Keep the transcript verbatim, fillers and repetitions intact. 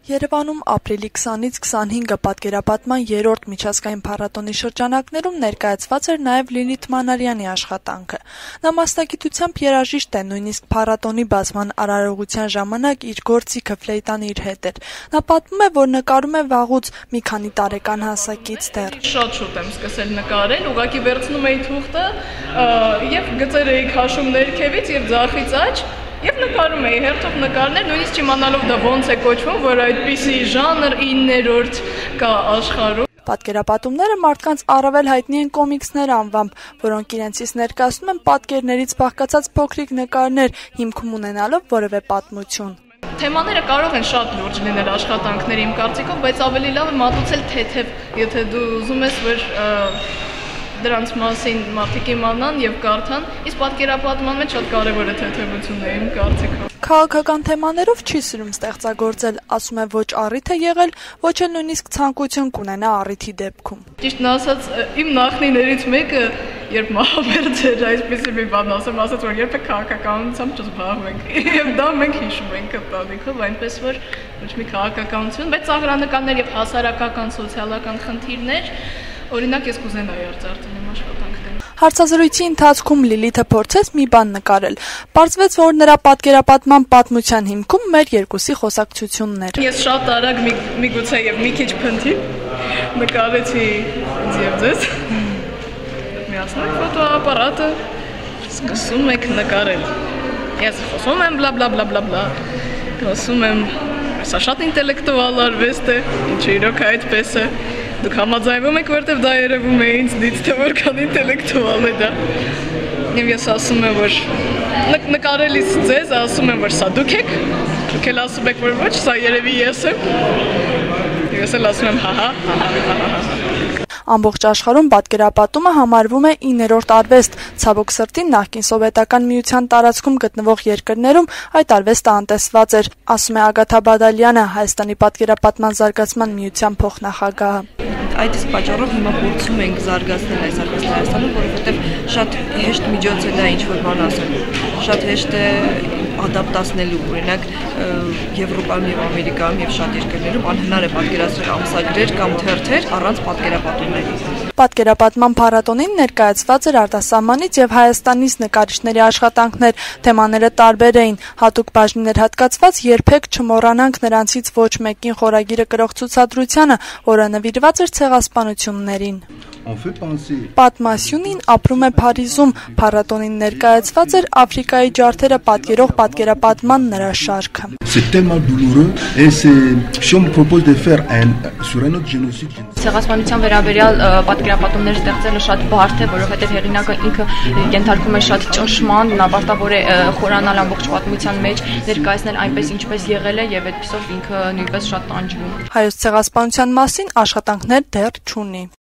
Երևանում ապրիլի քսանից քսանհինգը պատկերապատման երրորդ միջազգային փառատոնի շրջանակներում ներկայացված էր նաև Լիլիթ Մանարյանի աշխատանքը։ Նա մասնագիտությամբ երաժիշտ է, նույնիսկ փառատոնի բացման արարողության ժամանակ իր գործիքը ֆլեյտան իր հետ էր։ Նա պատմում է, որ նկարում է վաղուց, մի քանի տարեկան հասակից դեռ։ Շատ շուտ եմ սկսել նկարել, ուղղակի վերցնում էի թուղթը եւ գծեր էի քաշում ներքևից եւ ձախից աջ։ Եվ նկարում էի, հերթով նկարներ, նույնիսկ չիմանալով դա ոնց է կոչվում, որ այդպիսի ժանր իններորդ կա աշխարհում։ Պատկերապատումները մարդկանց առավել հայտնի են կոմիքսներ անվամբ, որոնք իրենցից ներկայացնում են պատկերներից բաղկացած փոքրիկ նկարներ, հիմքում ունենալով որևէ պատմություն։ Թեմաները կարող են շատ լուրջ լինել աշխատանքների իմ կարծիքով, բայց ավելի լավ է մատուցել թեթև, եթե դու ուզում ես, որ դրանց մասին մարդիկ իմանան եւ կարդան, իսկ պատկերապատման մեջ շատ կարեւոր է թեթևությունն է իմ կարծիքով։ Քաղաքական թեմաներով չի սիրում ստեղծագործել, ասում է ոչ առիթ է եղել, ոչ էլ նույնիսկ ցանկություն կունենա առիթի դեպքում։ Ճիշտն ասած, իմ նախնիներից մեկը, երբ մահամերձ էր, այսպեսի մի բան ասեմ, ասաց, որ երբեք քաղաքականությամբ չզբաղվենք։ Եվ դա մենք հիշում ենք ընտանիքով, այնպես որ ոչ մի քաղաքականություն, բայց ծաղրանականներ եւ հասարակական, սոցիալական խնդիրներ, օրինակ ես կուզենայի արծարծել իմ աշխատանքները։ Հարցազրույցի ընթացքում Լիլիթը փորձեց մի բան նկարել։ Պարզվեց, որ նրա պատկերապատման պատմության հիմքում մեր երկուսի խոսակցությունն էր։ Ես շատ արագ միգուցե եւ մի քիչ փնթի նկարեցի ինձ եւ ձեզ։ Միացնենք ֆոտոապարատը, սկսում եք նկարել։ Ես խոսում եմ բլա բլա բլա բլա բլա։ Խոսում եմ, սա շատ ինտելեկտուալ արվեստ է, ինչը իրոք այդպես է։ Դուք համաձայնվում եք, որտեվ դա երևում է ինձնից, թե որքան ինտելեկտուալ է դա։ Եվ ես ասում եմ, որ նկարելիս ձեզ ասում եմ, որ սա դուք եք, դուք էլ ասում եք, որ ոչ, սա երևի ես եմ։ Եվ ես էլ ասում եմ, հա-հա, հա-հա։ Ամբողջ աշխարհում պատկերապատումը համարվում է իններորդ արվեստ, ցավոք սրտի նախկին սովետական միության տարածքում գտնվող երկրներում այդ արվեստը անտեսված էր, ասում է Ագաթա Բադալյանը, Հայաստանի պատկերապատման զարգացման միության փոխնախագահը։ Այդ իսկ պատճառով հիմա փորձում ենք զարգացնել այս արվեստը Հայաստանում, որովհետև շատ հեշտ միջոց է դա ինչ-որ բան ասել, շատ հեշտ է ադապտացնելու, օրինակ Եվրոպայում եւ Ամերիկայում եւ շատ երկրներում անհնար է պատկերացնել ամսագրեր կամ թերթեր առանց պատկերապատումների։ Պատկերապատման փառատոնին ներկայացված էր արտասահմանից եւ Հայաստանից նկարիչների աշխատանքներ, թեմաները տարբեր էին, հատուկ բաժիններ հատկացված, երբեք չմոռանանք նրանցից ոչ մեկին խորագիրը կրող ցուցադրությանը, որը նվիրված էր ցեղասպանություններին։ Պատմասյունին ապրում է Փարիզում, փառատոնին ներկայացված էր Աֆրիկայի ջարդերը պատկերող պատկերապատման նրա շարքը։ Ցեղասպանության վերաբերյալ պատկերապատումներ ստեղծելը շատ բարդ է, որովհետև հեղինակը ինքը ենթարկում է շատ ճնշման, նա պարտավոր է խորանալ ամբողջ պատմության մեջ, ներկայացնել այնպես ինչպես եղել է եւ այդպեսով ինքը նույնպես շատ տանջվում։ Հայոց ցեղասպանության մասին աշխատանքներ դեռ չունի։